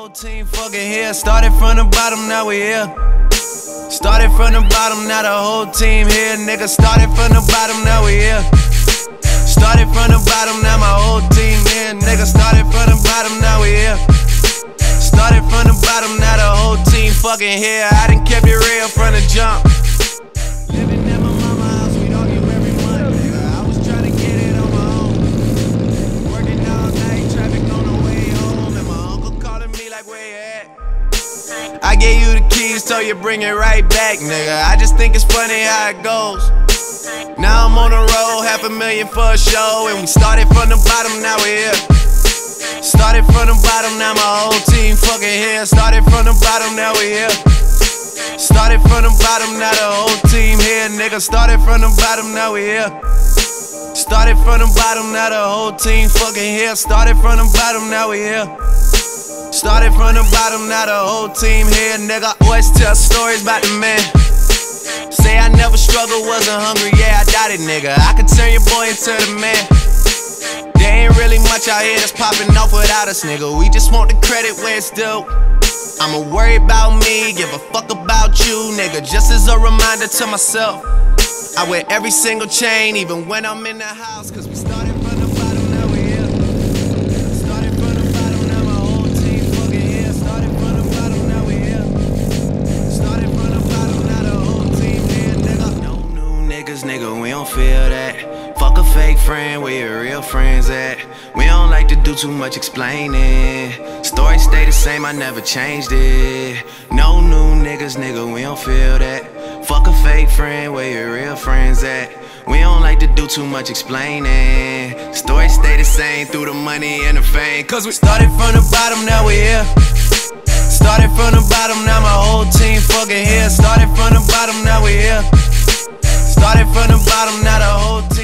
whole team fucking here. Started from the bottom, now we here. Started from the bottom, now the whole team here. Nigga, started from the bottom, now we here. Started from the bottom, now my whole team here. Nigga, started from the bottom, now we here. Started from the bottom, now the whole team fucking here. I done kept it real from the jump. Living at my mama's house, we'd argue every month, nigga. I was trying to get it on my own. Working all night, traffic on the way home, and my uncle calling me like, where you at? I gave you the keys, told you bring it right back, nigga. I just think it's funny how it goes. Now I'm on the road, $500,000 for a show, and we started from the bottom, now we here. Started from the bottom, now my whole team fucking here. Started from the bottom, now we here. Started from the bottom, now the whole team here. Nigga, started from the bottom, now we here. Started from the bottom, now the whole team fucking here. Started from the bottom, now we here. Started from the bottom, now the whole team here. Nigga, always tell stories about the man. Say I never struggled, wasn't hungry, yeah, I doubt it, nigga. I could turn your boy into the man. There ain't really much out here that's popping off without us, nigga. We just want the credit where it's due. I'ma worry about me, give a fuck about you, nigga. Just as a reminder to myself, I wear every single chain, even when I'm in the house. Cause we started from the bottom, now we here. Started from the bottom, now my whole team fucking here. Started from the bottom, now we here. Started from the bottom, now the whole team here, nigga. No new niggas, nigga, we don't feel that. Fuck a fake friend, where your real friends at? We don't like to do too much explaining. Story stay the same, I never changed it. No new niggas, nigga, we don't feel that. Fuck a fake friend, where your real friends at? We don't like to do too much explaining. Story stay the same through the money and the fame. Cause we started from the bottom, now we here. Started from the bottom, now my whole team fucking here. Started from the bottom, now we here. Started from the bottom, now the whole team.